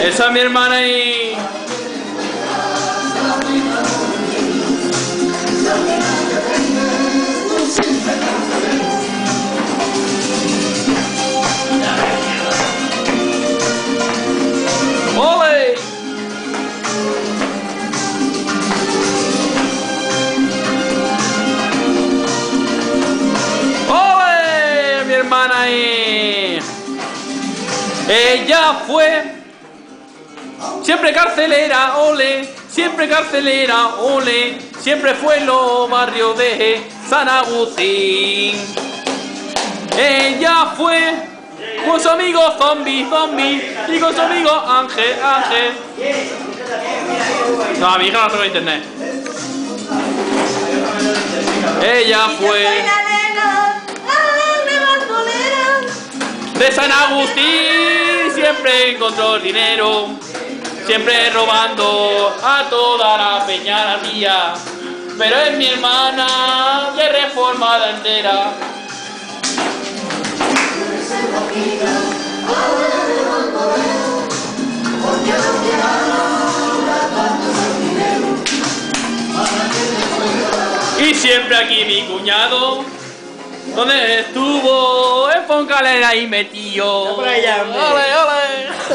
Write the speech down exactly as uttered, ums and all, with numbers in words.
Esa es mi hermana ahí. ¡Ole! ¡Ole! Mi hermana ahí. Ella fue siempre carcelera, ole, siempre carcelera, ole, siempre fue en los barrios de San Agustín. Ella fue con su amigo zombie, zombie, y con su amigo Ángel, Ángel. No, a mi hija no tengo internet. Ella fue de San Agustín, siempre encontró dinero, siempre robando a toda la peñaría, pero es mi hermana de reformada entera. Y siempre aquí mi cuñado, donde estuvo en Foncalera y metió. Por allá, hombre. ¡Ole, ole!